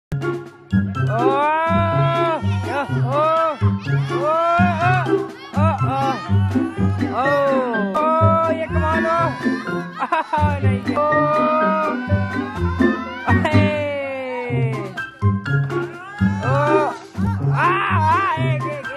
Oh, yeah, oh, yeah, come on, oh, nice. Hey, oh, hey,